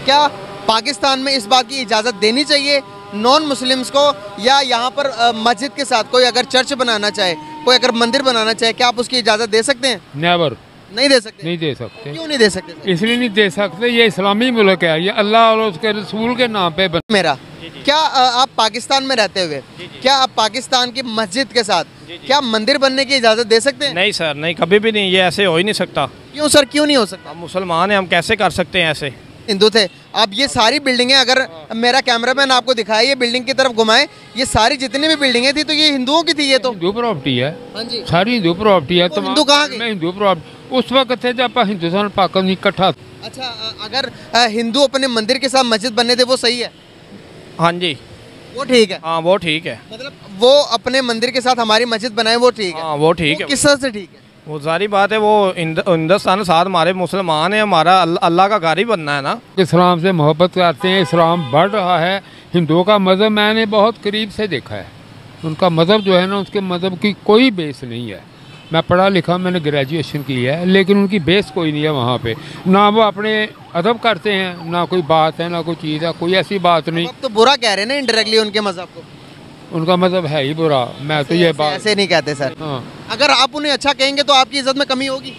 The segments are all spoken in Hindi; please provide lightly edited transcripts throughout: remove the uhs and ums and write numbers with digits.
क्या पाकिस्तान में इस बात की इजाज़त देनी चाहिए नॉन मुस्लिम्स को, या यहाँ पर मस्जिद के साथ कोई अगर चर्च बनाना चाहे, कोई अगर मंदिर बनाना चाहे, क्या आप उसकी इजाज़त दे सकते हैं? नेवर। नहीं दे सकते? नहीं दे सकते। क्यों नहीं दे सकते सर? इसलिए नहीं दे सकते, ये इस्लामी मुल्क है, ये अल्लाह और उसके रसूल के नाम पे मेरा क्या आप पाकिस्तान में रहते हुए क्या आप पाकिस्तान की मस्जिद के साथ क्या मंदिर बनने की इजाज़त दे सकते हैं? नहीं सर, नहीं, कभी भी नहीं, ये ऐसे हो ही नहीं सकता। क्यों सर, क्यों नहीं हो सकता? हम मुसलमान हैं, हम कैसे कर सकते हैं ऐसे? हिंदू थे अब ये सारी बिल्डिंगें, अगर मेरा कैमरामैन आपको दिखाए ये बिल्डिंग की तरफ घुमाए, ये सारी जितनी भी बिल्डिंगें थी तो ये हिंदुओं की थी, ये तो हिंदू प्रॉपर्टी है। हाँ जी, सारी हिंदू प्रॉपर्टी है। तो हिंदू कहाँ गए? हिंदू प्रॉपर्टी उस वक्त थे जब हिंदुस्तान पाकिस्तान इकट्ठा। अच्छा, अगर हिंदू अपने मंदिर के साथ मस्जिद बनने दे वो सही है? हाँ जी, वो ठीक है। हाँ वो ठीक है। मतलब वो अपने मंदिर के साथ हमारी मस्जिद बनाए वो ठीक है? हाँ वो ठीक है। किस तरह से ठीक है? वो सारी बात है, वो हिंदुस्तान साथ हमारे मुसलमान है, हमारा अल्लाह का घर ही बनना है ना। इस्लाम से मोहब्बत करते हैं, इस्लाम बढ़ रहा है। हिंदुओं का मज़हब मैंने बहुत करीब से देखा है, उनका मज़हब जो है ना, उसके मज़हब की कोई बेस नहीं है। मैं पढ़ा लिखा, मैंने ग्रेजुएशन की है, लेकिन उनकी बेस कोई नहीं है वहाँ पे। ना वो अपने अदब करते हैं, ना कोई बात है, ना कोई चीज़ है, कोई ऐसी बात नहीं। अब तो बुरा कह रहे हैं ना इनडायरेक्टली उनके मजहब को। उनका मज़हब है ही बुरा, मैं तो ये बात ऐसे नहीं कहते सर। हाँ, अगर आप उन्हें अच्छा कहेंगे तो आपकी इज्जत में कमी होगी।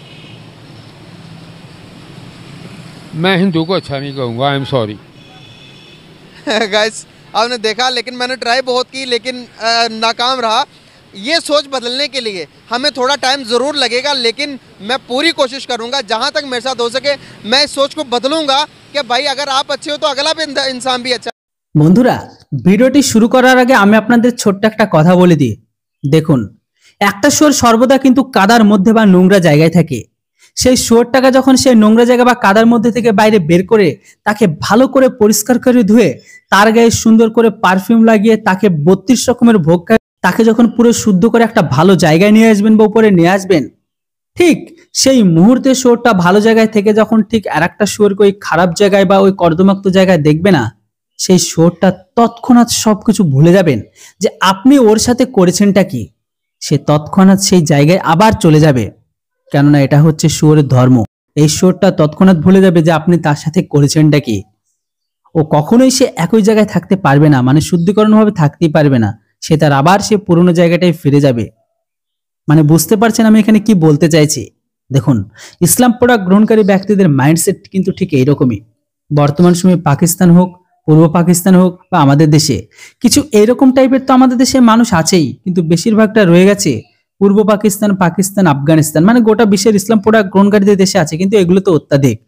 मैं हिंदू को अच्छा नहीं कहूँगा, आई एम सॉरी। गाइस आपने देखा, लेकिन मैंने ट्राई बहुत की, लेकिन नाकाम रहा। ये सोच बदलने के लिए हमें थोड़ा टाइम ज़रूर लगेगा, लेकिन मैं पूरी कोशिश करूंगा जहां तक मेरे साथ हो सके मैं इस सोच को बदलूंगा कि भाई अगर आप अच्छे हो तो अगला भी इंसान भी अच्छा। বন্ধুরা, ভিডিওটি শুরু করার আগে আমি আপনাদের ছোট্ট একটা কথা বলে দিই। দেখুন, একটা শুয়োর সর্বদা কিন্তু কাদার মধ্যে বা নোংরা জায়গায় থাকে। সেই শুয়োরটাকে যখন সেই নোংরা জায়গা বা কাদার মধ্যে থেকে বাইরে বের করে তাকে ভালো করে পরিষ্কার করে ধুয়ে তার গায়ে সুন্দর করে পারফিউম লাগিয়ে তাকে 32 রকমের ভোগ খায়, তাকে যখন পুরো শুদ্ধ করে একটা ভালো জায়গায় নিয়ে আসবেন বা উপরে নিয়ে আসবেন, ঠিক সেই মুহূর্তে শুয়োরটা ভালো জায়গায় থেকে যখন ঠিক আরেকটা শুয়োরকে ওই খারাপ জায়গায় বা ওই কর্দমাক্ত জায়গায় দেখবে না, সেই শুয়োরটা তৎক্ষণাৎ সবকিছু ভুলে যাবেন যে আপনি ওর সাথে করেছেনটা কি। সে তৎক্ষণাৎ সেই জায়গায় আবার চলে যাবে, কেননা এটা হচ্ছে শুয়োরের ধর্ম। এই শুয়োরটা তৎক্ষণাৎ ভুলে যাবে যে আপনি তার সাথে করেছেনটা কি। ও কখনোই সে একই জায়গায় থাকতে পারবে না, মানে শুদ্ধিকরণভাবে থাকতেই পারবে না। সে তার আবার সে পুরনো জায়গাটায় ফিরে যাবে। মানে বুঝতে পারছেন আমি এখানে কি বলতে চাইছি? দেখুন, ইসলাম প্রোডাক্ট গ্রহণকারী ব্যক্তিদের মাইন্ডসেট কিন্তু ঠিক এইরকমই। বর্তমান সময়ে পাকিস্তান হোক, পূর্ব পাকিস্তান হোক বা আমাদের দেশে কিছু এইরকম টাইপের তো আমাদের দেশে মানুষ আছেই, কিন্তু বেশিরভাগটা রয়ে গেছে পূর্ব পাকিস্তান, পাকিস্তান, আফগানিস্তান, মানে গোটা বিশ্বের ইসলাম প্রোডাক্ট গ্রহণকারীদের দেশে আছে, কিন্তু এগুলো তো অত্যাধিক।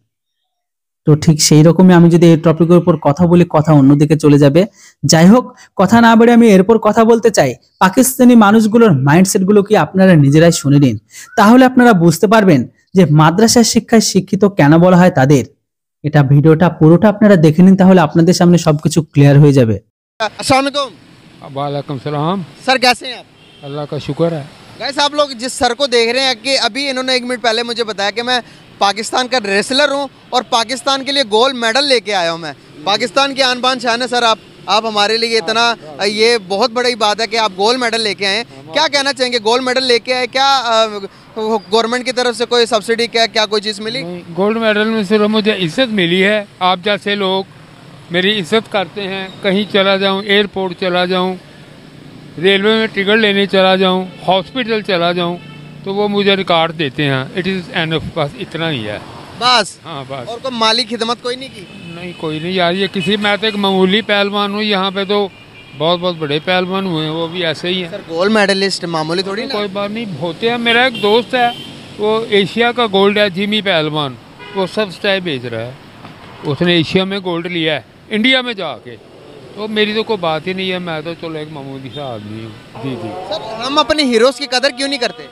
তো ঠিক সেই রকমই আমি যদি এই টপিকের উপর কথা বলি, কথা অন্যদিকে চলে যাবে। যাই হোক, কথা না বলে আমি এরপর কথা বলতে চাই পাকিস্তানি মানুষগুলোর মাইন্ডসেট গুলো কি আপনারা নিজেরাই শুনে নিন, তাহলে আপনারা বুঝতে পারবেন যে মাদ্রাসার শিক্ষায় শিক্ষিত কেন বলা হয় তাদের। এটা ভিডিওটা পুরোটা আপনারা দেখে নিন, তাহলে আপনাদের সামনে সবকিছু ক্লিয়ার হয়ে যাবে। अस्सलाम वालेकुम। वालेकुम सलाम। सर कैसे हैं आप? अल्लाह का शुक्र है। गाइस आप लोग जिस सर को देख रहे हैं कि अभी इन्होंने 1 मिनट पहले मुझे बताया कि मैं पाकिस्तान का रेसलर हूं और पाकिस्तान के लिए गोल्ड मेडल लेके आया हूं। मैं पाकिस्तान की आन बान शान है सर। आप हमारे लिए इतना, ये बहुत बड़ी बात है कि आप गोल्ड मेडल लेके आए। क्या कहना चाहेंगे? गोल्ड मेडल लेके आए, क्या गवर्नमेंट की तरफ से कोई सब्सिडी, क्या कोई चीज़ मिली? गोल्ड मेडल में सिर्फ मुझे इज्जत मिली है। आप जैसे लोग मेरी इज्जत करते हैं, कहीं चला जाऊं, एयरपोर्ट चला जाऊं, रेलवे में टिकट लेने चला जाऊं, हॉस्पिटल चला जाऊं, तो वो मुझे रिकॉर्ड देते हैं। इट इज़ एनफ, बस इतना ही है। बस? हाँ बस। और कोई माली खिदमत कोई नहीं की? नहीं, कोई नहीं यार। ये किसी, मैं तो एक मामूली पहलवान हूँ, यहाँ पे तो बहुत बहुत बड़े पहलवान हुए हैं, वो भी ऐसे ही हैं। सर गोल्ड मेडलिस्ट मामूली थोड़ी ना। कोई बात नहीं, होते हैं। मेरा एक दोस्त है, वो एशिया का गोल्ड है, जिमी पहलवान, वो सब स्टाइल बेच रहा है। उसने एशिया में गोल्ड लिया है इंडिया में जाके, तो मेरी तो कोई बात ही नहीं है। मैं तो चलो एक मामूली सा आदमी हूँ। जी जी। सर हम अपने हीरोज की कदर क्यों नहीं करते?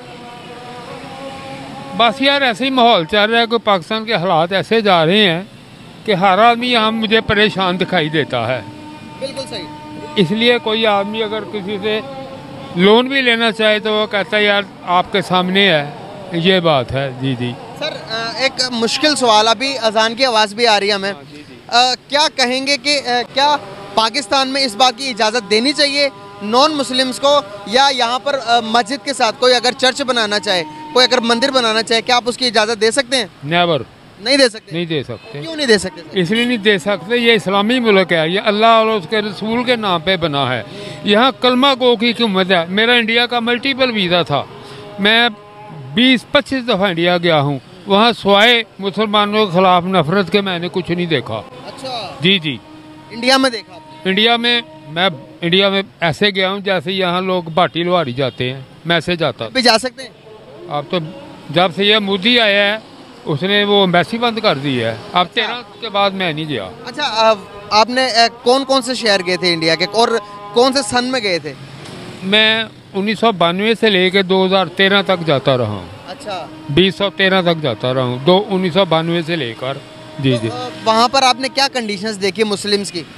बस यार ऐसे ही माहौल चल रहा है कि पाकिस्तान के हालात ऐसे जा रहे हैं कि हर आदमी यहाँ मुझे परेशान दिखाई देता है। बिल्कुल सही। इसलिए कोई आदमी अगर किसी से लोन भी लेना चाहे तो वो कहता है यार आपके सामने है, ये बात है। जी जी। सर एक मुश्किल सवाल, अभी अजान की आवाज़ भी आ रही है हमें। क्या कहेंगे कि क्या पाकिस्तान में इस बात की इजाज़त देनी चाहिए नॉन मुस्लिम्स को, या यहाँ पर मस्जिद के साथ कोई अगर चर्च बनाना चाहे, कोई अगर मंदिर बनाना चाहे, क्या आप उसकी इजाज़त दे सकते हैं? नेवर। नहीं दे सकते? नहीं दे सकते। क्यों नहीं दे सकते सर? इसलिए नहीं दे सकते, ये इस्लामी मुल्क है, ये अल्लाह और उसके रसूल के नाम पे बना है। यहाँ कलमा गो की हुकूमत है। मेरा इंडिया का मल्टीपल वीज़ा था, मैं 20-25 दफ़ा इंडिया गया हूँ। वहाँ स्वाए मुसलमानों के खिलाफ नफरत के मैंने कुछ नहीं देखा। अच्छा, जी जी। इंडिया में देखा आपने? मैं इंडिया में ऐसे गया हूँ जैसे यहाँ लोग भाटी लोहारी जाते हैं, मैं ऐसे जाता। भी जा सकते हैं? अब तो जब से ये मोदी आया है उसने वो एम्बेसी बंद कर दी है। अब 13 के बाद मैं नहीं गया। अच्छा, आपने कौन कौन से शहर गए थे इंडिया के, और कौन से सन में गए थे? मैं 1992 से लेके 2013 तक जाता रहा हूँ। अच्छा, 2013 तक जाता रहा हूँ, 1992 से लेकर। जी जी। वहाँ पर आपने क्या कंडीशंस देखी मुस्लिम्स की?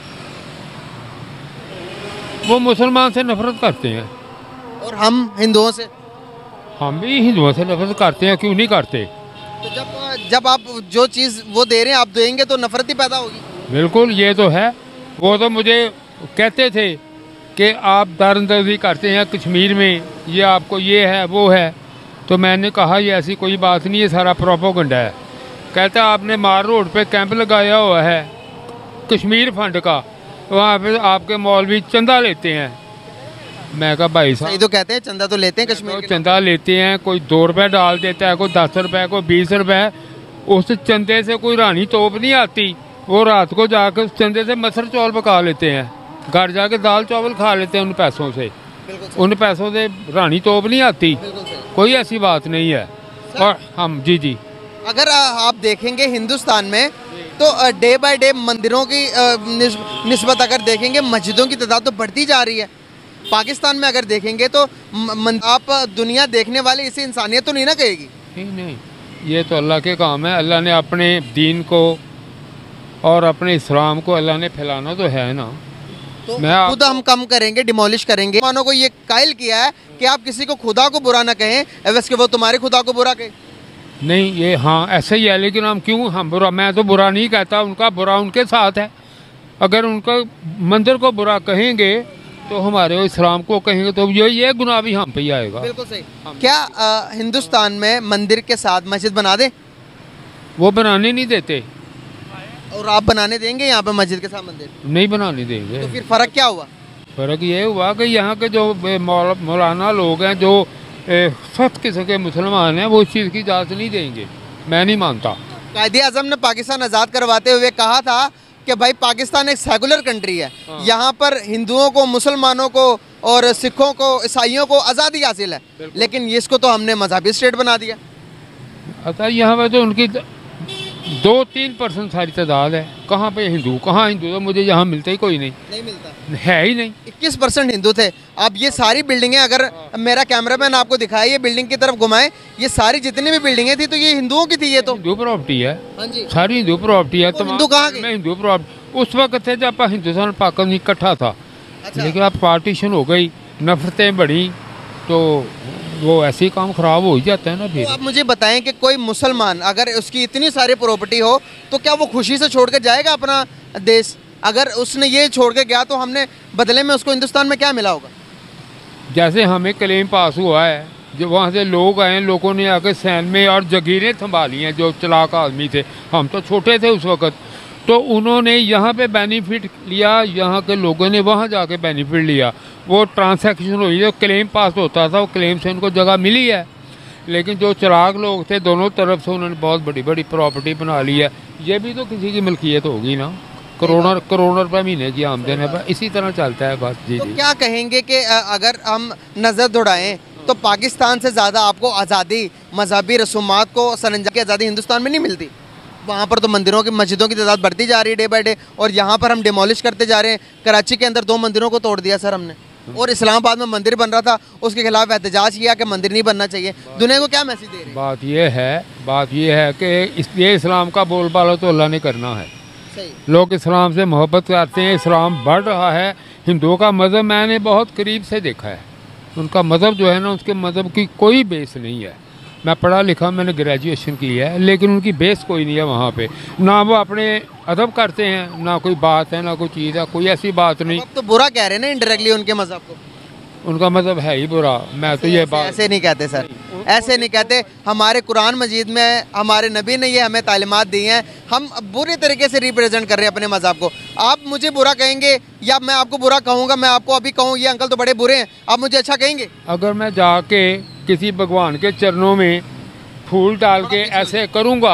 वो मुसलमान से नफरत करते हैं। और हम हिंदुओं से? हम भी हिंदुओं से नफरत करते हैं, क्यों नहीं करते? तो जब आप जो चीज़ वो दे रहे हैं आप देंगे तो नफरत ही पैदा होगी। बिल्कुल, ये तो है। वो तो मुझे कहते थे कि आप दरअंदाजी करते हैं कश्मीर में, ये आपको ये है वो है। तो मैंने कहा ये ऐसी कोई बात नहीं है, सारा प्रोपोगंडा है। कहता आपने मार रोड पे कैंप लगाया हुआ है कश्मीर फंड का, वहाँ पे आपके मौलवी चंदा लेते हैं। मैं कहा भाई सही साहब, तो कहते हैं, चंदा तो लेते हैं कश्मीर तो के चंदा लेते हैं, कोई 2 रुपये डाल देता है, कोई 10 रुपये, कोई 20 रुपये। उस चंदे से कोई रानी तोप नहीं आती। वो रात को जाकर उस चंदे से मसर चौल पका लेते हैं, घर जाके दाल चावल खा लेते हैं उन पैसों से। उन पैसों से रानी तोप नहीं आती, कोई ऐसी बात नहीं है। और हम जी जी, अगर आप देखेंगे हिंदुस्तान में तो डे बाय डे मंदिरों की निस्बत अगर देखेंगे मस्जिदों की तादाद तो बढ़ती जा रही है। पाकिस्तान में अगर देखेंगे तो आप दुनिया देखने वाले इसे इंसानियत तो नहीं ना कहेगी? नहीं, ये तो अल्लाह के काम है। अल्लाह ने अपने दीन को और अपने इस्लाम को अल्लाह ने फैलाना तो है ना। तो मैं खुद हम कम करेंगे, डिमोलिश करेंगे। मानो को ये कायल किया है कि आप किसी को खुदा को बुरा ना कहें, वैसे वो तुम्हारे खुदा को बुरा कहे। नहीं, ये हाँ ऐसे ही है, लेकिन हम बुरा, मैं तो बुरा नहीं कहता, उनका बुरा उनके साथ है। अगर उनका मंदिर को बुरा कहेंगे तो हमारे इस्लाम को कहेंगे तो ये गुनाह भी हम पे ही आएगा। बिल्कुल सही। क्या हिंदुस्तान में मंदिर के साथ मस्जिद बना दे? वो बनाने नहीं देते। और आप बनाने देंगे यहाँ पे मस्जिद के साथ मंदिर? नहीं बनाने देंगे। तो फिर फर्क क्या हुआ? फर्क ये हुआ कि यहाँ के जो मौलाना लोग हैं, जो सख्त किस्म के मुसलमान हैं, वो इस चीज़ की इजाज़त नहीं देंगे। मैं नहीं मानता। कायदे आज़म ने पाकिस्तान आज़ाद करवाते हुए कहा था कि भाई पाकिस्तान एक सेकुलर कंट्री है, यहाँ पर हिंदुओं को, मुसलमानों को और सिखों को, ईसाइयों को आज़ादी हासिल है। लेकिन इसको तो हमने मजहबी स्टेट बना दिया। अच्छा, यहाँ पर तो उनकी 2-3% सारी तादाद है। कहाँ पे हिंदू, कहाँ हिंदू? तो मुझे यहाँ मिलता ही कोई नहीं मिलता है ही नहीं। 21% हिंदू थे। अब ये सारी बिल्डिंगें, अगर मेरा कैमरामैन आपको दिखाए, ये बिल्डिंग की तरफ घुमाए, ये सारी जितनी भी बिल्डिंगें थी तो ये हिंदुओं की थी। ये तो हिंदू प्रॉपर्टी है। हाँ जी, सारी हिंदू प्रॉपर्टी है। तो हिंदू कहाँ गए? हिंदू प्रॉपर्टी उस वक्त थे जब हिंदुस्तान पाकिस्तान इकट्ठा था। अच्छा। लेकिन अब पार्टीशन हो गई, नफरतें बढ़ी, तो वो ऐसे ही काम खराब हो ही जाता है ना। फिर तो आप मुझे बताएं कि कोई मुसलमान अगर उसकी इतनी सारी प्रॉपर्टी हो तो क्या वो खुशी से छोड़ कर जाएगा अपना देश? अगर उसने ये छोड़ के गया तो हमने बदले में उसको हिंदुस्तान में क्या मिला होगा? जैसे हमें क्लेम पास हुआ है, जो वहाँ से लोग आए, लोगों ने आकर सैन में और जगीरें संभाली हैं, जो चलाक आदमी थे, हम तो छोटे थे उस वक़्त, तो उन्होंने यहाँ पे बेनिफिट लिया, यहाँ के लोगों ने वहाँ जाके बेनिफिट लिया। वो ट्रांसैक्शन हुई, जो क्लेम पास होता था वो क्लेम से उनको जगह मिली है। लेकिन जो चलाक लोग थे दोनों तरफ से, उन्होंने बहुत बड़ी बड़ी प्रॉपर्टी बना ली है। ये भी तो किसी की मिल्कियत होगी ना। करोड़ों रुपये महीने की आमदन है, इसी तरह चलता है बस। जी तो जी। क्या कहेंगे कि अगर हम नज़र दौड़ाएं तो पाकिस्तान से ज़्यादा आपको आज़ादी, मजहबी रसूमात को सरंजाम की आज़ादी हिंदुस्तान में नहीं मिलती? वहाँ पर तो मंदिरों की, मस्जिदों की तादाद बढ़ती जा रही है डे बाय डे, और यहाँ पर हम डिमोलिश करते जा रहे हैं। कराची के अंदर 2 मंदिरों को तोड़ दिया सर हमने, और इस्लामाबाद में मंदिर बन रहा था, उसके खिलाफ एहतजाज किया कि मंदिर नहीं बनना चाहिए। दुनिया को क्या मैसेज दे रहे हैं? बात ये है कि ये इस्लाम का बोलबाला तो अल्लाह ने करना है। सही। लोग इस्लाम से मोहब्बत करते हैं, इस्लाम बढ़ रहा है। हिंदुओं का मज़हब मैंने बहुत करीब से देखा है। उनका मज़हब जो है ना, उसके मज़हब की कोई बेस नहीं है। मैं पढ़ा लिखा, मैंने ग्रेजुएशन की है, लेकिन उनकी बेस कोई नहीं है वहाँ पे। ना वो अपने अदब करते हैं, ना कोई बात है, ना कोई चीज़ है, कोई ऐसी बात नहीं। अब तो बुरा कह रहे हैं ना इंडायरेक्टली उनके मजहब को। उनका मज़हब है ही बुरा। मैं तो ये बात ऐसे नहीं कहते सर, ऐसे नहीं कहते। हमारे कुरान मजीद में हमारे नबी ने ये हमें तालीमात दी हैं, हम बुरे तरीके से रिप्रेजेंट कर रहे हैं अपने मज़हब को। आप मुझे बुरा कहेंगे या मैं आपको बुरा कहूँगा, मैं आपको अभी कहूँ ये अंकल तो बड़े बुरे हैं, आप मुझे अच्छा कहेंगे? अगर मैं जाके किसी भगवान के चरणों में फूल डाल के ऐसे करूँगा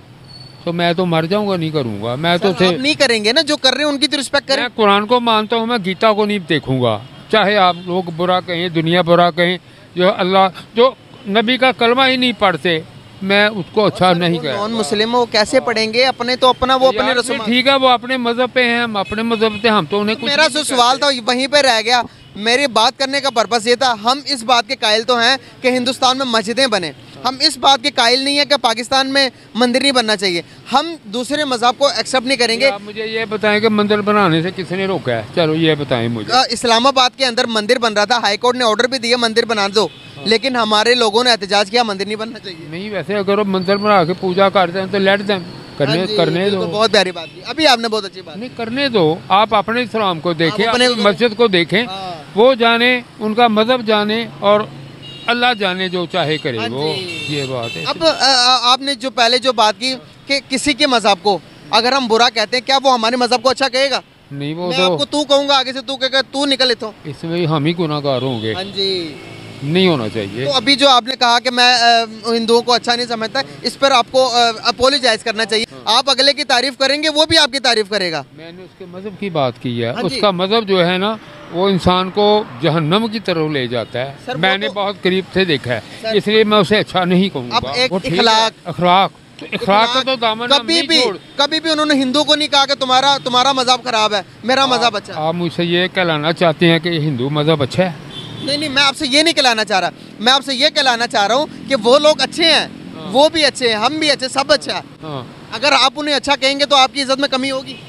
तो मैं तो मर जाऊंगा, नहीं करूँगा। मैं तो आप नहीं करेंगे ना, जो कर रहे हैं उनकी तो रिस्पेक्ट करें। मैं कुरान को मानता हूँ, मैं गीता को नहीं देखूंगा, चाहे आप लोग बुरा कहें, दुनिया बुरा कहें। जो अल्लाह, जो नबी का कलमा ही नहीं पढ़ते, मैं उसको अच्छा नहीं कहता। नॉन मुस्लिम वो कैसे पढ़ेंगे? अपने तो अपना वो अपने रसूल, ठीक है, वो अपने मजहब पे हैं, हम अपने मजहब पे, हम तो उन्हें मेरा जो सवाल था वहीं पे रह गया। मेरी बात करने का पर्पस ये था, हम इस बात के कायल तो हैं कि हिंदुस्तान में मस्जिदें बने, हम इस बात के कायल नहीं है कि पाकिस्तान में मंदिर नहीं बनना चाहिए। हम दूसरे मज़हब को एक्सेप्ट नहीं करेंगे। आप मुझे ये बताएं कि मंदिर बनाने से किसने रोका है? चलो ये बताएं मुझे। इस्लामाबाद के अंदर मंदिर बन रहा था, हाई कोर्ट ने ऑर्डर भी दिया मंदिर बना दो, लेकिन हमारे लोगों ने एहतजाज किया मंदिर नहीं बनना चाहिए। नहीं, वैसे अगर वो मंदिर बना के पूजा करते हैं तो लेट दें, करने दो। तो बहुत प्यारी बात की, अभी आपने बहुत अच्छी बात नहीं, करने दो। आप अपने इस्लाम को देखें, अपने अपनी मस्जिद को देखें, वो जाने, उनका मजहब जाने और अल्लाह जाने, जो चाहे करे वो। ये बात है। अब आपने जो पहले जो बात की कि किसी के मजहब को अगर हम बुरा कहते हैं, क्या वो हमारे मजहब को अच्छा कहेगा? नहीं, वो मैं तो आपको तू कहूंगा, आगे से तू कहेगा तू निकल इथों। इसमें हम ही गुनाहगार होंगे। हाँ जी, नहीं होना चाहिए। तो अभी जो आपने कहा कि मैं हिंदुओं को अच्छा नहीं समझता, इस पर आपको अपोलोजाइज करना चाहिए। आप अगले की तारीफ करेंगे, वो भी आपकी तारीफ करेगा। मैंने उसके मजहब की बात की है। हाँ जी। उसका मजहब जो है ना, वो इंसान को जहन्नम की तरफ ले जाता है। सर, वो मैंने तो- बहुत करीब से देखा है, सर, इसलिए मैं उसे अच्छा नहीं कहूँगा। अब एक वो ठीक है। इखलाक- अखलाक, तो इखलाक का तो दामन हम नहीं छोड़। कभी भी उन्होंने हिंदू को नहीं कहा कि तुम्हारा मजहब खराब है, मेरा मजहब अच्छा है। आप मुझसे ये कहलाना चाहते हैं कि हिंदू मजहब अच्छा है? नहीं, मैं आपसे ये नहीं कहलाना चाह रहा, मैं आपसे ये कहलाना चाह रहा हूँ कि वो लोग अच्छे हैं, वो भी अच्छे हैं, हम भी अच्छे, सब अच्छा है। हाँ। अगर आप उन्हें अच्छा कहेंगे तो आपकी इज्जत में कमी होगी।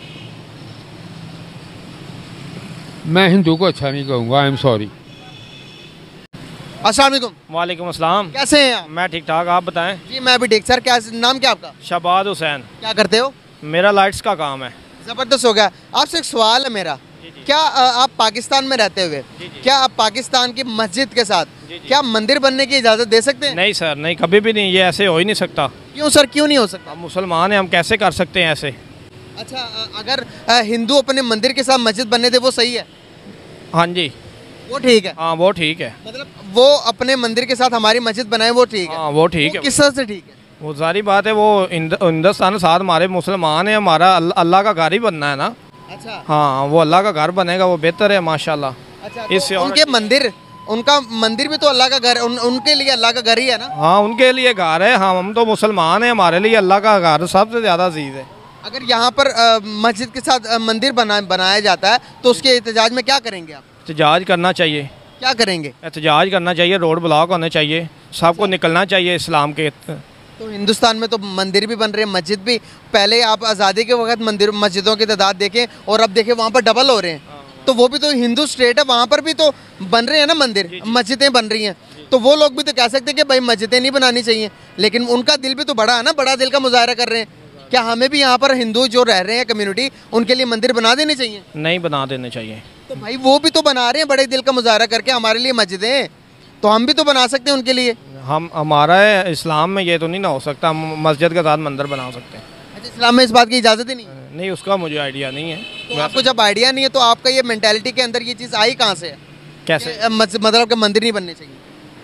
मैं हिंदू को अच्छा नहीं कहूँगा, आई एम सॉरी। अस्सलाम वालेकुम। वालेकुम अस्सलाम। कैसे हैं आप? मैं ठीक ठाक, आप बताएं। जी मैं भी ठीक। सर क्या नाम क्या आपका? शहबाज हुसैन। क्या करते हो? मेरा लाइट्स का काम है। ज़बरदस्त हो गया। आपसे एक सवाल है मेरा, क्या आप पाकिस्तान में रहते हुए क्या आप पाकिस्तान की मस्जिद के साथ क्या मंदिर बनने की इजाज़त दे सकते हैं? नहीं सर, नहीं, कभी भी नहीं, ये ऐसे हो ही नहीं सकता। क्यों सर, क्यों नहीं हो सकता? हम मुसलमान हैं, हम कैसे कर सकते हैं ऐसे? अच्छा, अगर हिंदू अपने मंदिर के साथ मस्जिद बनने दे वो सही है? हाँ जी, वो ठीक है। हाँ वो ठीक है। मतलब वो अपने मंदिर के साथ हमारी मस्जिद बनाए वो ठीक है? हाँ वो ठीक है। किस तरह से ठीक है? वो सारी बात है, वो हिंदुस्तान साथ हमारे मुसलमान है, हमारा अल्लाह का घर ही बनना है ना। अच्छा, हाँ, वो अल्लाह का घर बनेगा, वो बेहतर है माशाल्लाह। अच्छा, इससे तो और उनके मंदिर, उनका मंदिर भी तो अल्लाह का घर, उनके लिए अल्लाह का घर ही है ना? हाँ, उनके लिए घर है। हाँ, हम तो मुसलमान हैं, हमारे लिए अल्लाह का घर सबसे ज़्यादा अजीज है। अगर यहाँ पर मस्जिद के साथ मंदिर बनाया जाता है तो उसके एहतजाज में क्या करेंगे आप? एहतजाज करना चाहिए। क्या करेंगे? एहतजाज करना चाहिए, रोड ब्लॉक होने चाहिए, सबको निकलना चाहिए इस्लाम के। तो हिंदुस्तान में तो मंदिर भी बन रहे हैं, मस्जिद भी। पहले आप आज़ादी के वक्त मंदिर मस्जिदों की तादाद देखें और अब देखें वहाँ पर डबल हो रहे हैं। तो वो भी तो हिंदू स्टेट है, वहाँ पर भी तो बन रहे हैं ना मंदिर, मस्जिदें बन रही हैं। तो वो लोग भी तो कह सकते हैं कि भाई मस्जिदें नहीं बनानी चाहिए, लेकिन उनका दिल भी तो बड़ा है ना, बड़ा दिल का मुजाहरा कर रहे हैं। क्या हमें भी यहाँ पर हिंदू जो रह रहे हैं कम्युनिटी, उनके लिए मंदिर बना देने चाहिए? नहीं बना देने चाहिए। तो भाई वो भी तो बना रहे हैं बड़े दिल का मुजाहरा करके हमारे लिए मस्जिदें, तो हम भी तो बना सकते हैं उनके लिए। हमारा इस्लाम में ये तो नहीं ना हो सकता, हम मस्जिद के साथ मंदिर बना सकते हैं। अच्छा, इस्लाम में इस बात की इजाज़त ही नहीं है? नहीं, उसका मुझे आइडिया नहीं है। तो आपको जब आइडिया नहीं है तो आपका ये मेंटालिटी के अंदर ये चीज़ आई कहाँ से है? कैसे मतलब कि मंदिर नहीं बनने चाहिए?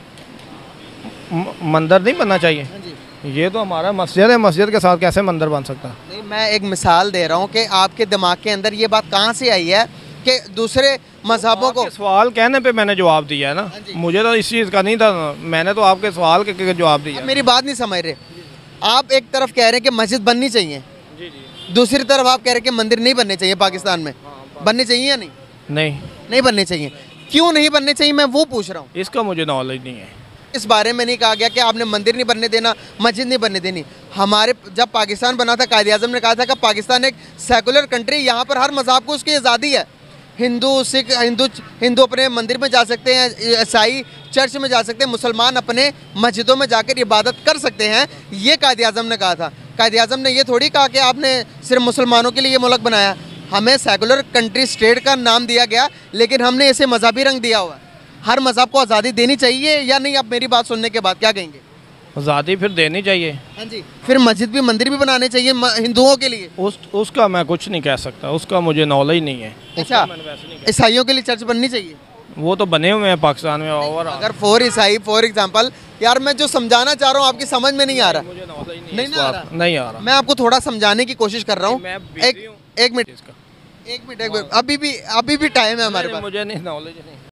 मंदिर नहीं बनना चाहिए? हाँ जी। ये तो हमारा मस्जिद है, मस्जिद के साथ कैसे मंदिर बन सकता? नहीं, मैं एक मिसाल दे रहा हूँ कि आपके दिमाग के अंदर ये बात कहाँ से आई है कि दूसरे मजहबों को। सवाल कहने पे मैंने जवाब दिया है ना, मुझे तो इस चीज़ का नहीं था, मैंने तो आपके सवाल के जवाब दिया। मेरी बात नहीं समझ रहे आप। एक तरफ कह रहे हैं कि मस्जिद बननी चाहिए, दूसरी तरफ आप कह रहे हैं कि मंदिर नहीं बनने चाहिए पाकिस्तान में। बनने चाहिए या नहीं? नहीं बनने चाहिए। क्यों नहीं बनने चाहिए, मैं वो पूछ रहा हूँ। इसका मुझे नॉलेज नहीं है। इस बारे में नहीं कहा गया कि आपने मंदिर नहीं बनने देना, मस्जिद नहीं बनने देनी। हमारे जब पाकिस्तान बना था, कायदे आज़म ने कहा था कि पाकिस्तान एक सेकुलर कंट्री, यहाँ पर हर मज़हब को उसकी आज़ादी है। हिंदू, सिख, हिंदू अपने मंदिर में जा सकते हैं, ईसाई चर्च में जा सकते हैं, मुसलमान अपने मस्जिदों में जाकर इबादत कर सकते हैं। ये कायदे आज़म ने कहा था। कायदे आज़म ने ये थोड़ी कहा कि आपने सिर्फ मुसलमानों के लिए ये मुल्क बनाया। हमें सेकुलर कंट्री स्टेट का नाम दिया गया, लेकिन हमने इसे मजहबी रंग दिया हुआ है। हर मजहब को आज़ादी देनी चाहिए या नहीं? आप मेरी बात सुनने के बाद क्या कहेंगे? आज़ादी फिर देनी चाहिए। हाँ जी, फिर मस्जिद भी मंदिर भी बनाने चाहिए हिंदुओं के लिए। उसका मैं कुछ नहीं कह सकता, उसका मुझे नॉलेज नहीं है। अच्छा, ईसाइयों के लिए चर्च बननी चाहिए? वो तो बने हुए हैं पाकिस्तान में। और अगर फॉर ईसाई फॉर एग्जांपल, यार मैं जो समझाना चाह रहा हूँ आपकी समझ में नहीं आ रहा। मुझे नॉलेज नहीं नहीं है, नहीं आ रहा। मैं आपको थोड़ा समझाने की कोशिश कर रहा हूँ। मैं एक मिनट, अभी भी टाइम है हमारे पास। मुझे नहीं नॉलेज नहीं।